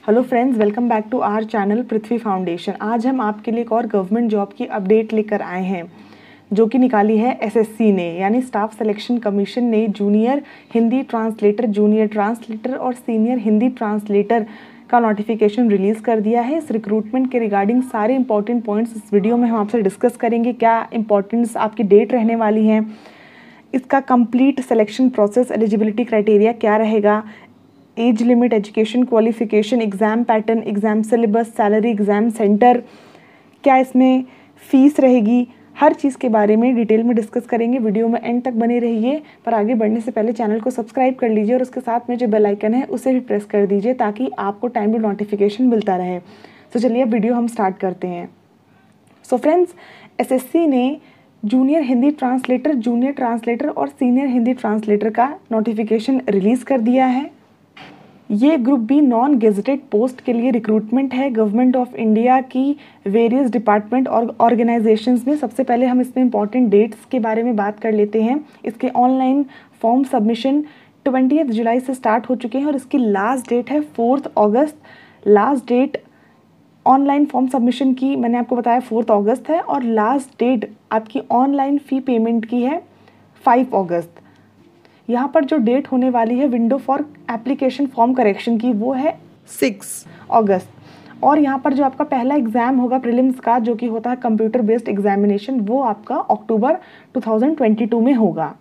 Hello friends, welcome back to our channel Prithvi foundation. आज हम आपके लिए एक और गवर्नमेंट जॉब की अपडेट लेकर आए हैं जो कि निकाली है एसएससी ने, यानी स्टाफ सिलेक्शन कमीशन ने junior Hindi translator, junior translator और सीनियर हिंदी ट्रांसलेटर का नोटिफिकेशन रिलीज़ कर दिया है। इस रिक्रूटमेंट के रिगार्डिंग सारे इंपॉर्टेंट पॉइंट्स इस वीडियो में हम आपसे डिस्कस करेंगे। क्या इंपॉर्टेंट्स आपकी डेट रहने वाली हैं, इसका complete selection process, eligibility criteria क्या रहेगा, age limit, education qualification, exam pattern, exam syllabus, salary, exam centre, क्या इसमें फ़ीस रहेगी, हर चीज़ के बारे में डिटेल में डिस्कस करेंगे। वीडियो में एंड तक बने रहिए। पर आगे बढ़ने से पहले चैनल को सब्सक्राइब कर लीजिए और उसके साथ में जो बेल आइकन है उसे भी प्रेस कर दीजिए ताकि आपको टाइमली नोटिफिकेशन मिलता रहे। तो चलिए अब वीडियो हम स्टार्ट करते हैं। सो फ्रेंड्स, एसएससी ने junior Hindi translator, junior translator और सीनियर हिंदी ट्रांसलेटर का नोटिफिकेशन रिलीज़ कर दिया है। ये group B non gazetted post के लिए रिक्रूटमेंट है गवर्नमेंट ऑफ इंडिया की वेरियस डिपार्टमेंट और ऑर्गेनाइजेशंस में। सबसे पहले हम इसमें इंपॉर्टेंट डेट्स के बारे में बात कर लेते हैं। इसके ऑनलाइन फॉर्म सबमिशन 20 जुलाई से स्टार्ट हो चुके हैं और इसकी लास्ट डेट है 4 अगस्त। Last date online form submission की मैंने आपको बताया 4 अगस्त है और लास्ट डेट आपकी ऑनलाइन फ़ी पेमेंट की है 5 अगस्त। यहाँ पर जो डेट होने वाली है window for application form correction की वो है 6 अगस्त। और यहाँ पर जो आपका पहला एग्ज़ाम होगा प्रीलिम्स का, जो कि होता है कंप्यूटर बेस्ड एग्जामिनेशन, वो आपका अक्टूबर 2022 में होगा।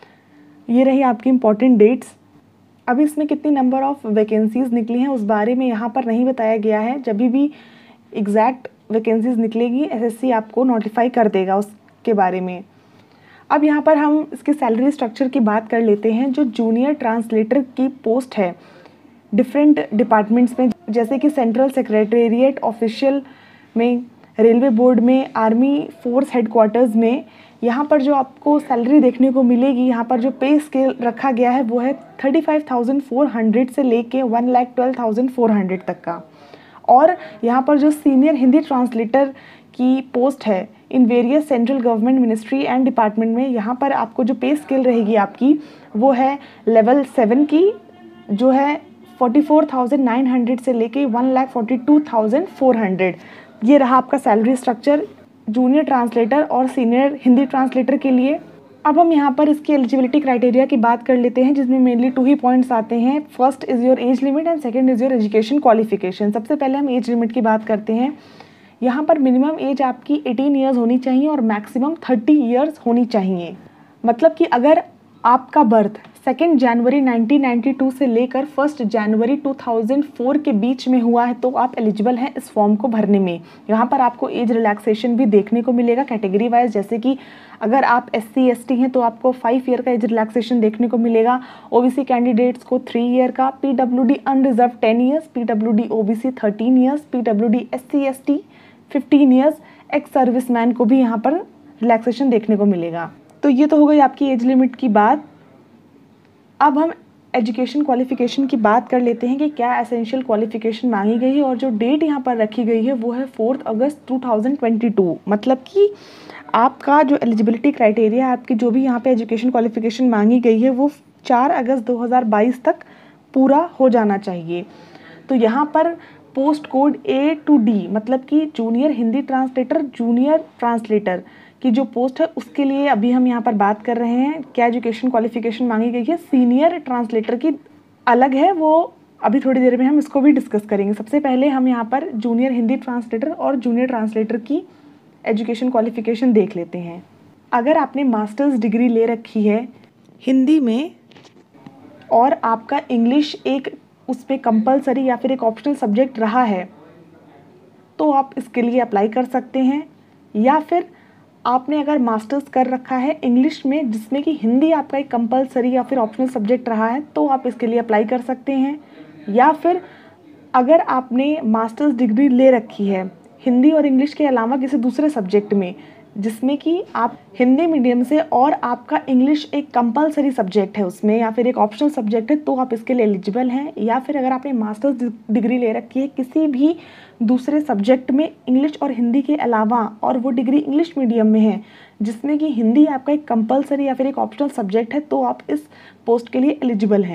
ये रही आपकी इम्पॉर्टेंट डेट्स। अभी इसमें कितनी नंबर ऑफ़ वैकेंसीज़ निकली हैं उस बारे में यहाँ पर नहीं बताया गया है। जब भी एग्जैक्ट वैकेंसीज़ निकलेगी एसएससी आपको नोटिफाई कर देगा उसके बारे में। अब यहाँ पर हम इसके सैलरी स्ट्रक्चर की बात कर लेते हैं। जो जूनियर ट्रांसलेटर की पोस्ट है डिफरेंट डिपार्टमेंट्स में, जैसे कि सेंट्रल सेक्रेटेरिएट ऑफिशियल में, रेलवे बोर्ड में, आर्मी फोर्स हेडक्वार्टर्स में, यहाँ पर जो आपको सैलरी देखने को मिलेगी, यहाँ पर जो पे स्केल रखा गया है वो है 35,400 से लेके 1,12,400 तक का। और यहाँ पर जो सीनियर हिंदी ट्रांसलेटर की पोस्ट है in various central government ministry and department में, यहाँ पर आपको जो पे स्केल रहेगी आपकी वो है लेवल 7 की, जो है 44,900 से लेके 1,42,400। ये रहा आपका सैलरी स्ट्रक्चर जूनियर ट्रांसलेटर और सीनियर हिंदी ट्रांसलेटर के लिए। अब हम यहाँ पर इसकी एलिजिबिलिटी क्राइटेरिया की बात कर लेते हैं, जिसमें मेनली 2 ही पॉइंट्स आते हैं। First is your age limit and second is your education qualification. सबसे पहले हम एज लिमिट की बात करते हैं। यहाँ पर मिनिमम एज आपकी 18 ईयर्स होनी चाहिए और मैक्सिमम 30 ईयर्स होनी चाहिए। मतलब कि अगर आपका बर्थ 2 जनवरी 1992 से लेकर 1 जनवरी 2004 के बीच में हुआ है तो आप एलिजिबल हैं इस फॉर्म को भरने में। यहाँ पर आपको एज रिलैक्सेशन भी देखने को मिलेगा कैटेगरी वाइज, जैसे कि अगर आप SC ST हैं तो आपको 5 ईयर का एज रिलैक्सेशन देखने को मिलेगा। OBC कैंडिडेट्स को 3 ईयर का, PWD unreserved 10 years, PWD OBC 13 years, PWD SC ST 15 years, ex serviceman को भी यहाँ पर रिलैक्सेशन देखने को मिलेगा। तो ये तो हो गई आपकी एज लिमिट की बात। अब हम एजुकेशन क्वालिफिकेशन की बात कर लेते हैं कि क्या एसेंशियल क्वालिफिकेशन मांगी गई है, और जो डेट यहाँ पर रखी गई है वो है 4 अगस्त 2022। मतलब कि आपका जो एलिजिबिलिटी क्राइटेरिया, आपकी जो भी यहाँ पे एजुकेशन क्वालिफिकेशन मांगी गई है वो 4 अगस्त 2022 तक पूरा हो जाना चाहिए। तो यहाँ पर post code A to D, मतलब कि junior Hindi translator, junior translator की जो पोस्ट है उसके लिए अभी हम यहाँ पर बात कर रहे हैं। क्या एजुकेशन क्वालिफिकेशन मांगी गई है। सीनियर ट्रांसलेटर की अलग है, वो अभी थोड़ी देर में हम इसको भी डिस्कस करेंगे। सबसे पहले हम यहाँ पर जूनियर हिंदी ट्रांसलेटर और जूनियर ट्रांसलेटर की एजुकेशन क्वालिफिकेशन देख लेते हैं। अगर आपने मास्टर्स डिग्री ले रखी है हिंदी में और आपका इंग्लिश एक उस पर कंपलसरी या फिर एक ऑप्शनल सब्जेक्ट रहा है तो आप इसके लिए अप्लाई कर सकते हैं। या फिर आपने अगर मास्टर्स कर रखा है इंग्लिश में जिसमें कि हिंदी आपका एक कंपलसरी या फिर ऑप्शनल सब्जेक्ट रहा है तो आप इसके लिए अप्लाई कर सकते हैं। या फिर अगर आपने मास्टर्स डिग्री ले रखी है हिंदी और इंग्लिश के अलावा किसी दूसरे सब्जेक्ट में जिसमें कि आप हिंदी मीडियम से और आपका इंग्लिश एक कंपलसरी सब्जेक्ट है उसमें या फिर एक ऑप्शनल सब्जेक्ट है तो आप इसके लिए एलिजिबल हैं। या फिर अगर आपने मास्टर्स डिग्री ले रखी है किसी भी दूसरे सब्जेक्ट में इंग्लिश और हिंदी के अलावा और वो डिग्री इंग्लिश मीडियम में है जिसमें कि हिंदी आपका एक कंपलसरी या फिर एक ऑप्शनल सब्जेक्ट है तो आप इस पोस्ट के लिए एलिजिबल हैं।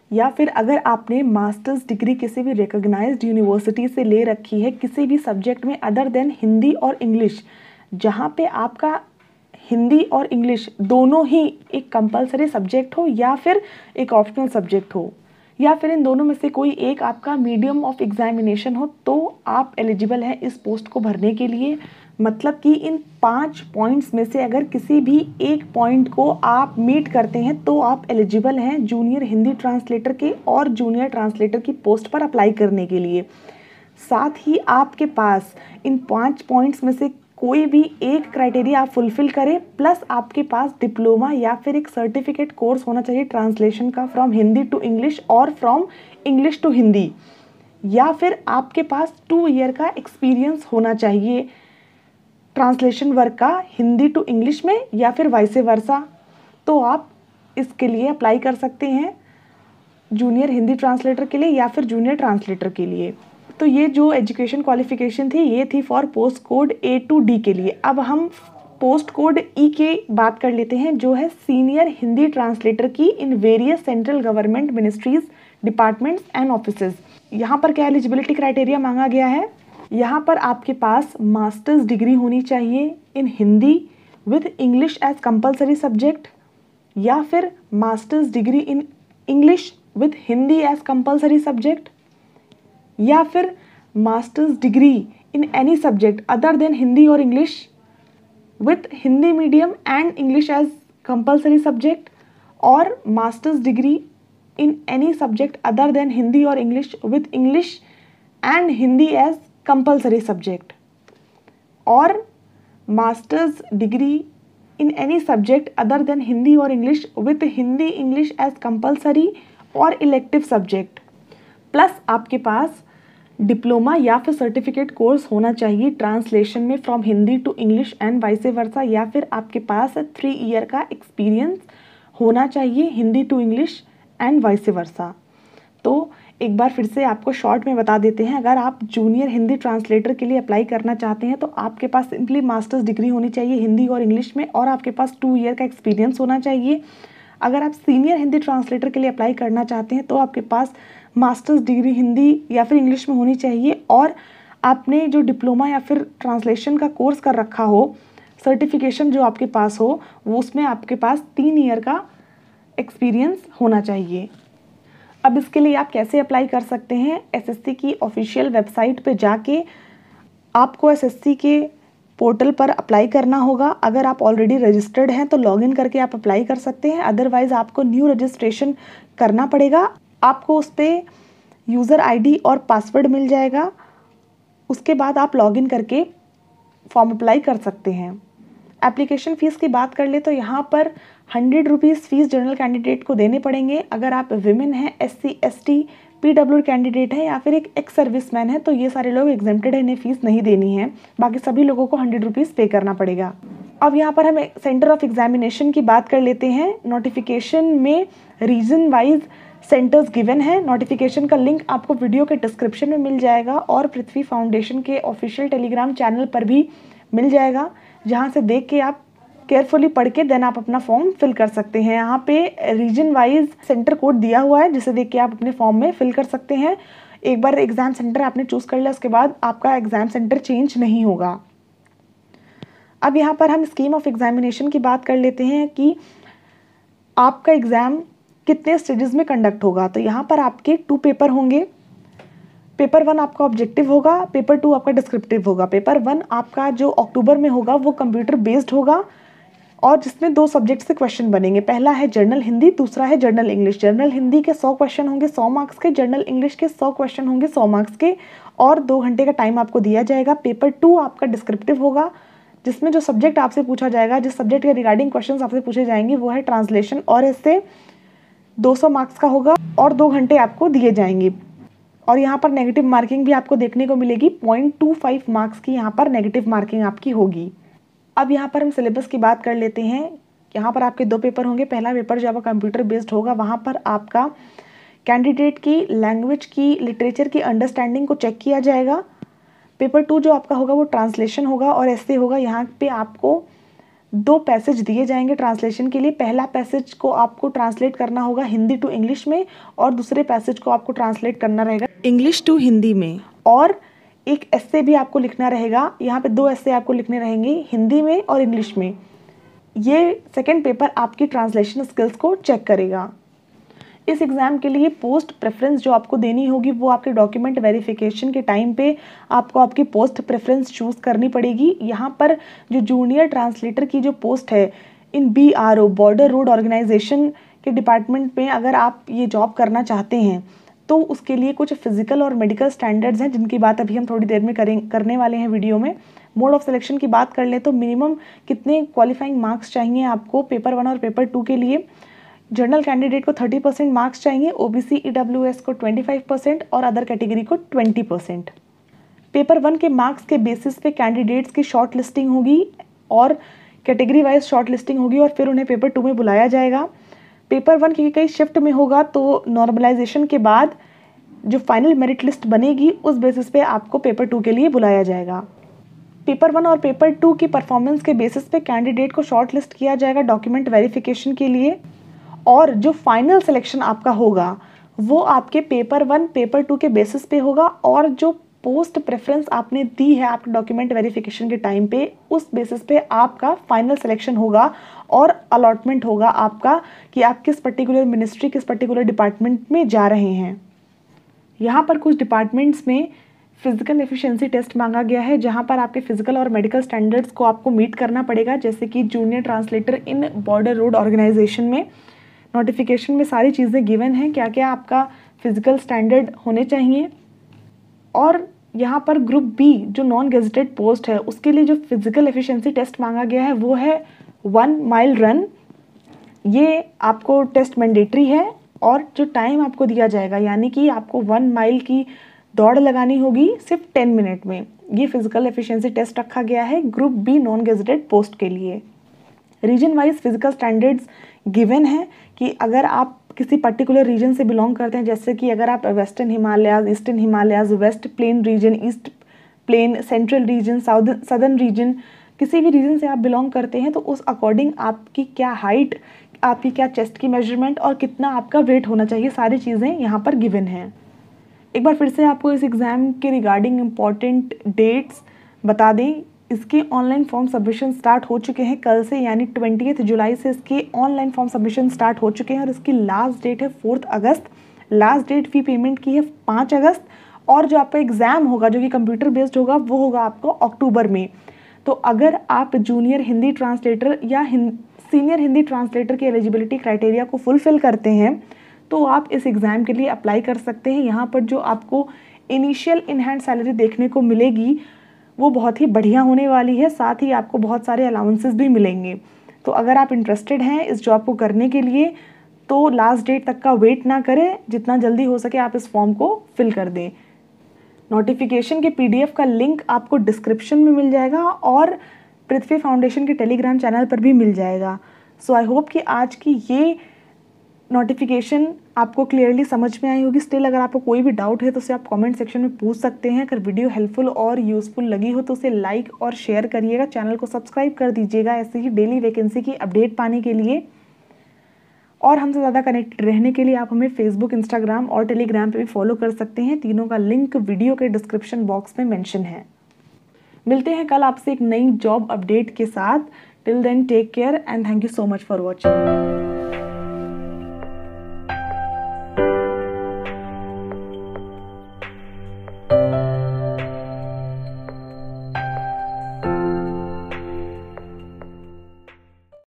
या फिर अगर आपने मास्टर्स डिग्री किसी भी रिकॉग्नाइज्ड यूनिवर्सिटी से ले रखी है किसी भी सब्जेक्ट में अदर देन हिंदी और इंग्लिश, जहाँ पे आपका हिंदी और इंग्लिश दोनों ही एक कंपलसरी सब्जेक्ट हो या फिर एक ऑप्शनल सब्जेक्ट हो, या फिर इन दोनों में से कोई एक आपका मीडियम ऑफ एग्जामिनेशन हो, तो आप एलिजिबल हैं इस पोस्ट को भरने के लिए। मतलब कि इन 5 पॉइंट्स में से अगर किसी भी एक पॉइंट को आप मीट करते हैं तो आप एलिजिबल हैं जूनियर हिंदी ट्रांसलेटर के और जूनियर ट्रांसलेटर की पोस्ट पर अप्लाई करने के लिए। साथ ही आपके पास इन 5 पॉइंट्स में से कोई भी एक क्राइटेरिया आप फुलफिल करें, प्लस आपके पास डिप्लोमा या फिर एक सर्टिफिकेट कोर्स होना चाहिए ट्रांसलेशन का फ्रॉम हिंदी टू इंग्लिश और फ्रॉम इंग्लिश टू हिंदी, या फिर आपके पास 2 ईयर का एक्सपीरियंस होना चाहिए ट्रांसलेशन वर्क का हिंदी टू इंग्लिश में या फिर वाइस वर्सा, तो आप इसके लिए अप्लाई कर सकते हैं जूनियर हिंदी ट्रांसलेटर के लिए या फिर जूनियर ट्रांसलेटर के लिए। तो ये जो एजुकेशन क्वालिफिकेशन थी ये थी for post code A to D के लिए। अब हम पोस्ट कोड E के बात कर लेते हैं, जो है सीनियर हिंदी ट्रांसलेटर की in various central government ministries, departments and offices. यहाँ पर क्या एलिजिबिलिटी क्राइटेरिया मांगा गया है, यहाँ पर आपके पास मास्टर्स डिग्री होनी चाहिए in Hindi with English as compulsory subject, या फिर masters degree in English with Hindi as compulsory subject, या फिर masters degree in any subject other than Hindi और English with Hindi medium and English as compulsory subject, और masters degree in any subject other than Hindi और English with English and Hindi as compulsory subject, और masters degree in any subject other than Hindi और English with Hindi English as compulsory और elective subject, plus आपके पास diploma या फिर certificate course होना चाहिए ट्रांसलेशन में from Hindi to English and vice versa फिर आपके पास 3 ईयर का एक्सपीरियंस होना चाहिए Hindi to English and vice versa एक बार फिर से आपको शॉर्ट में बता देते हैं, अगर आप जूनियर हिंदी ट्रांसलेटर के लिए अप्लाई करना चाहते हैं तो आपके पास सिंपली मास्टर्स डिग्री होनी चाहिए हिंदी और इंग्लिश में, और आपके पास 2 ईयर का एक्सपीरियंस होना चाहिए। अगर आप सीनियर हिंदी ट्रांसलेटर के लिए अप्लाई करना चाहते हैं तो आपके पास मास्टर्स डिग्री हिंदी या फिर इंग्लिश में होनी चाहिए, और आपने जो डिप्लोमा या फिर ट्रांसलेशन का कोर्स कर रखा हो, सर्टिफिकेशन जो आपके पास हो, वो उसमें आपके पास 3 ईयर का एक्सपीरियंस होना चाहिए। अब इसके लिए आप कैसे अप्लाई कर सकते हैं, एसएससी की ऑफिशियल वेबसाइट पे जाके आपको एसएससी के पोर्टल पर अप्लाई करना होगा। अगर आप ऑलरेडी रजिस्टर्ड हैं तो लॉगिन करके आप अप्लाई कर सकते हैं, अदरवाइज़ आपको न्यू रजिस्ट्रेशन करना पड़ेगा। आपको उस पर यूज़र आईडी और पासवर्ड मिल जाएगा, उसके बाद आप लॉगिन करके फॉर्म अप्लाई कर सकते हैं। एप्लीकेशन फ़ीस की बात कर ले तो यहाँ पर 100 रुपीज़ फ़ीस जनरल कैंडिडेट को देने पड़ेंगे। अगर आप विमेन हैं, SC ST PWD कैंडिडेट है या फिर एक एक्स सर्विसमैन है तो ये सारे लोग एग्जेम्प्टेड है, इन्हें फ़ीस नहीं देनी है। बाकी सभी लोगों को 100 रुपीज़ पे करना पड़ेगा। अब यहाँ पर हम सेंटर ऑफ एग्जामिनेशन की बात कर लेते हैं। नोटिफिकेशन में रीजन वाइज सेंटर्स गिवन है। नोटिफिकेशन का लिंक आपको वीडियो के डिस्क्रिप्शन में मिल जाएगा और पृथ्वी फाउंडेशन के ऑफिशियल टेलीग्राम चैनल पर भी मिल जाएगा, जहाँ से देख के आप केयरफुली पढ़ के देन आप अपना फॉर्म फिल कर सकते हैं। यहाँ पे रीजन वाइज सेंटर कोड दिया हुआ है, जिसे देख के आप अपने फॉर्म में फिल कर सकते हैं। एक बार एग्जाम सेंटर आपने चूज़ कर लिया, उसके बाद आपका एग्जाम सेंटर चेंज नहीं होगा। अब यहाँ पर हम स्कीम ऑफ एग्जामिनेशन की बात कर लेते हैं कि आपका एग्ज़ाम कितने स्टेजेस में कंडक्ट होगा। तो यहाँ पर आपके 2 पेपर होंगे। पेपर 1 आपका ऑब्जेक्टिव होगा, पेपर 2 आपका डिस्क्रिप्टिव होगा। पेपर 1 आपका जो अक्टूबर में होगा वो कंप्यूटर बेस्ड होगा और जिसमें 2 सब्जेक्ट से क्वेश्चन बनेंगे। पहला है जर्नल हिंदी, दूसरा है जर्नल इंग्लिश। जर्नल हिंदी के 100 क्वेश्चन होंगे 100 मार्क्स के, जर्नल इंग्लिश के 100 क्वेश्चन होंगे 100 मार्क्स के और 2 घंटे का टाइम आपको दिया जाएगा। पेपर 2 आपका डिस्क्रिप्टिव होगा, जिसमें जो सब्जेक्ट आपसे पूछा जाएगा, जिस सब्जेक्ट के रिगार्डिंग क्वेश्चन आपसे पूछे जाएंगे वो है ट्रांसलेशन और इससे 200 मार्क्स का होगा और 2 घंटे आपको दिए जाएंगे। और यहाँ पर नेगेटिव मार्किंग भी आपको देखने को मिलेगी, 0.25 मार्क्स की यहाँ पर नेगेटिव मार्किंग आपकी होगी। अब यहाँ पर हम सिलेबस की बात कर लेते हैं। यहाँ पर आपके 2 पेपर होंगे। पहला पेपर जो आपका कंप्यूटर बेस्ड होगा, वहाँ पर आपका कैंडिडेट की लैंग्वेज की, लिटरेचर की अंडरस्टैंडिंग को चेक किया जाएगा। पेपर 2 जो आपका होगा वो ट्रांसलेशन होगा और ऐसे होगा। यहाँ पे आपको 2 पैसेज दिए जाएंगे ट्रांसलेशन के लिए। पहला पैसेज को आपको ट्रांसलेट करना होगा हिंदी टू इंग्लिश में और दूसरे पैसेज को आपको ट्रांसलेट करना रहेगा इंग्लिश टू हिंदी में। और एक एस्से भी आपको लिखना रहेगा। यहाँ पे 2 एस्से आपको लिखने रहेंगे हिंदी में और इंग्लिश में। ये सेकेंड पेपर आपकी ट्रांसलेशन स्किल्स को चेक करेगा। इस एग्ज़ाम के लिए पोस्ट प्रेफरेंस जो आपको देनी होगी वो आपके डॉक्यूमेंट वेरिफिकेशन के टाइम पे आपको आपकी पोस्ट प्रेफरेंस चूज़ करनी पड़ेगी। यहाँ पर जो जूनियर ट्रांसलेटर की जो पोस्ट है in BRO border road organisation के डिपार्टमेंट में अगर आप ये जॉब करना चाहते हैं तो उसके लिए कुछ फिजिकल और मेडिकल स्टैंडर्ड्स हैं जिनकी बात अभी हम थोड़ी देर में करने वाले हैं वीडियो में। मोड ऑफ सिलेक्शन की बात कर लें तो मिनिमम कितने क्वालिफाइंग मार्क्स चाहिए आपको पेपर 1 और पेपर 2 के लिए। जनरल कैंडिडेट को 30% मार्क्स चाहिए, OBC EWS को 25% और अदर कैटेगरी को 20%। पेपर 1 के मार्क्स के बेसिस पे कैंडिडेट्स की शॉर्ट लिस्टिंग होगी और कैटेगरी वाइज शॉर्ट लिस्टिंग होगी और फिर उन्हें पेपर 2 में बुलाया जाएगा। पेपर 1 क्योंकि कई शिफ्ट में होगा तो नॉर्मलाइजेशन के बाद जो फाइनल मेरिट लिस्ट बनेगी उस बेसिस पे आपको पेपर 2 के लिए बुलाया जाएगा। पेपर 1 और पेपर 2 की परफॉर्मेंस के बेसिस पे कैंडिडेट को शॉर्ट लिस्ट किया जाएगा डॉक्यूमेंट वेरिफिकेशन के लिए और जो फाइनल सिलेक्शन आपका होगा वो आपके पेपर 1 पेपर 2 के बेसिस पे होगा और जो पोस्ट प्रेफरेंस आपने दी है आपके डॉक्यूमेंट वेरिफिकेशन के टाइम पे उस बेसिस पे आपका फाइनल सिलेक्शन होगा और अलॉटमेंट होगा आपका कि आप किस पर्टिकुलर मिनिस्ट्री किस पर्टिकुलर डिपार्टमेंट में जा रहे हैं। यहाँ पर कुछ डिपार्टमेंट्स में फिजिकल एफिशिएंसी टेस्ट मांगा गया है जहाँ पर आपके फिजिकल और मेडिकल स्टैंडर्ड्स को आपको मीट करना पड़ेगा, जैसे कि junior translator in border road organisation में नोटिफिकेशन में सारी चीज़ें गिवन हैं क्या क्या आपका फिजिकल स्टैंडर्ड होने चाहिए। और यहाँ पर ग्रुप बी जो नॉन गेजेटेड पोस्ट है उसके लिए जो फिजिकल एफिशिएंसी टेस्ट मांगा गया है वो है 1 माइल रन। ये आपको टेस्ट मैंडेटरी है और जो टाइम आपको दिया जाएगा यानी कि आपको 1 माइल की दौड़ लगानी होगी सिर्फ 10 मिनट में। ये फिजिकल एफिशिएंसी टेस्ट रखा गया है group B non gazetted post के लिए। Region wise physical standards given है कि अगर आप किसी पर्टिकुलर रीजन से बिलोंग करते हैं, जैसे कि अगर आप western Himalayas, eastern Himalayas, west plain region, east plain, central region, southern region, किसी भी रीजन से आप बिलोंग करते हैं तो उस अकॉर्डिंग आपकी क्या हाइट, आपकी क्या चेस्ट की मेजरमेंट और कितना आपका वेट होना चाहिए, सारी चीज़ें यहाँ पर गिवन हैं। एक बार फिर से आपको इस एग्ज़ाम के रिगार्डिंग इम्पॉर्टेंट डेट्स बता दें। इसके ऑनलाइन फॉर्म सबमिशन स्टार्ट हो चुके हैं कल से, यानी 20 जुलाई से इसके ऑनलाइन फॉर्म सबमिशन स्टार्ट हो चुके हैं और इसकी लास्ट डेट है 4 अगस्त। लास्ट डेट फ़ी पेमेंट की है 5 अगस्त और जो आपका एग्ज़ाम होगा जो कि कंप्यूटर बेस्ड होगा वो होगा आपको अक्टूबर में। तो अगर आप जूनियर हिंदी ट्रांसलेटर या सीनियर हिंदी ट्रांसलेटर की एलिजिबिलिटी क्राइटेरिया को फुलफ़िल करते हैं तो आप इस एग्ज़ाम के लिए अप्लाई कर सकते हैं। यहाँ पर जो आपको इनिशियल इन हैंड सैलरी देखने को मिलेगी वो बहुत ही बढ़िया होने वाली है, साथ ही आपको बहुत सारे अलाउंसेस भी मिलेंगे। तो अगर आप इंटरेस्टेड हैं इस जॉब को करने के लिए तो लास्ट डेट तक का वेट ना करें, जितना जल्दी हो सके आप इस फॉर्म को फिल कर दें। नोटिफिकेशन के PDF का लिंक आपको डिस्क्रिप्शन में मिल जाएगा और पृथ्वी फाउंडेशन के टेलीग्राम चैनल पर भी मिल जाएगा। सो आई होप कि आज की ये नोटिफिकेशन आपको क्लियरली समझ में आई होगी। स्टिल अगर आपको कोई भी डाउट है तो उसे आप कमेंट सेक्शन में पूछ सकते हैं। अगर वीडियो हेल्पफुल और यूज़फुल लगी हो तो उसे लाइक और शेयर करिएगा, चैनल को सब्सक्राइब कर दीजिएगा ऐसे ही डेली वैकेंसी की अपडेट पाने के लिए। और हमसे ज़्यादा कनेक्टेड रहने के लिए आप हमें फेसबुक, इंस्टाग्राम और टेलीग्राम पे भी फॉलो कर सकते हैं। तीनों का लिंक वीडियो के डिस्क्रिप्शन बॉक्स में मेंशन है। मिलते हैं कल आपसे एक नई जॉब अपडेट के साथ। Till then take care and thank you so much for watching.